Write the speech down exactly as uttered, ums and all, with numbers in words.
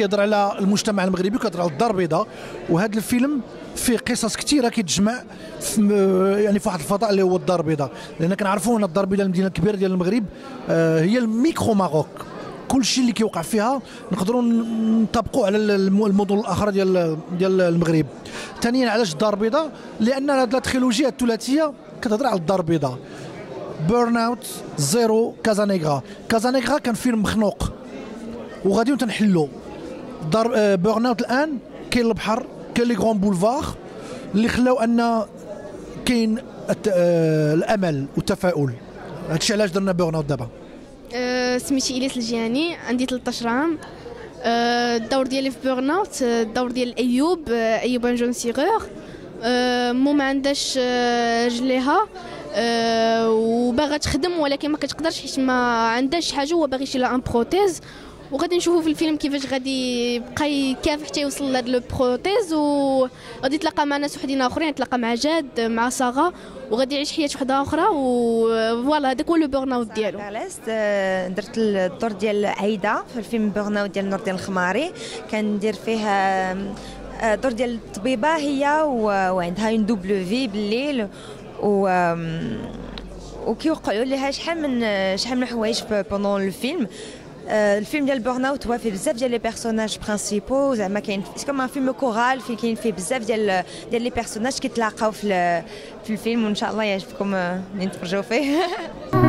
كيهضر على المجتمع المغربي وكيهضر على الدار البيضاء. وهذا الفيلم فيه قصص كثيره كتجمع في يعني في واحد الفضاء اللي هو الدار البيضاء، لان كنعرفوا ان الدار البيضاء المدينه الكبيره ديال المغرب هي الميكرو ماروك. كل شيء اللي كيوقع فيها نقدروا نطبقوا على المدن الاخرى ديال ديال المغرب. ثانيا علاش الدار البيضاء؟ لان هذه التريلوجيا الثلاثيه كتهضر على الدار البيضاء. بيرن اوت، زيرو، كازانيغرا. كازانيغرا كان فيلم مخنوق وغاديين تنحلو. دار بيرن اوت الان كاين البحر، كاين لي غون بولفار اللي خلاو ان كاين الامل والتفاؤل. هادشي علاش درنا بيرن اوت دابا. أه سميتي الياس الجياني، عندي ثلاثة عشر عام. أه الدور ديالي في بيرن اوت الدور ديال ايوب ايوب ان جون سيغور. أه مو ما عندهاش رجليها أه وباغا تخدم ولكن ما كتقدرش حيت ما عندهاش حاجه، هو باغي يشري لها ان بروتيز. وغادي نشوفوا في الفيلم كيفاش غادي يبقى يكافح حتى يوصل لهاد لو بروتيز، وغادي يتلاقى مع ناس وحدين اخرين، يتلاقى مع جاد مع صاغا، وغادي يعيش حياه وحده اخرى. وفوالا هذاك هو لو بورن اوت ديالو. درت الدور ديال عايده في الفيلم بورن اوت ديال نور ديال الخماري. كندير فيه دور ديال الطبيبه هي وعندها اون دوبل في بالليل، و وكيوقعوا لها شحال من شحال من الحوايج بوندون الفيلم. الفيلم ديال بورن اوت هو فيه بزاف ديال لي بيرسوناج برينسيبو، زعما كاين كما ان فيلم كورال فين كاين فيه بزاف ديال ديال لي بيرسوناج كيتلاقاو في في الفيلم، وان شاء الله يعجبكم نتفرجوا فيه.